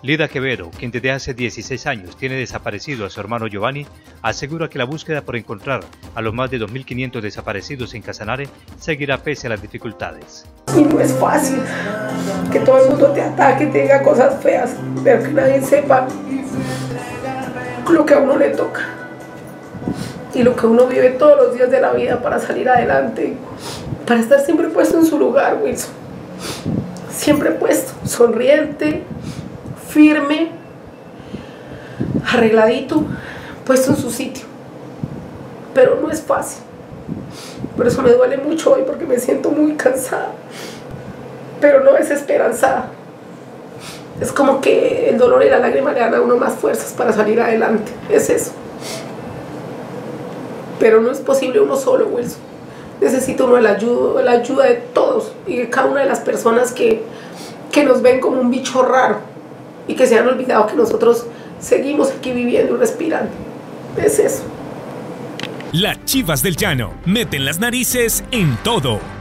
Lida Quevedo, quien desde hace 16 años tiene desaparecido a su hermano Giovanni, asegura que la búsqueda por encontrar a los más de 2.500 desaparecidos en Casanare seguirá pese a las dificultades. Y no es fácil que todo el mundo te ataque, te diga cosas feas, pero que nadie sepa lo que a uno le toca y lo que uno vive todos los días de la vida para salir adelante, para estar siempre puesto en su lugar, Wilson. Siempre puesto, sonriente, firme, arregladito, puesto en su sitio. Pero no es fácil. Por eso me duele mucho hoy, porque me siento muy cansada, pero no desesperanzada. Es como que el dolor y la lágrima le dan a uno más fuerzas para salir adelante. Es eso. Pero no es posible uno solo, Wilson. Necesita uno la ayuda de todos y de cada una de las personas que nos ven como un bicho raro y que se han olvidado que nosotros seguimos aquí viviendo y respirando. Es eso. Las Chivas del Llano meten las narices en todo.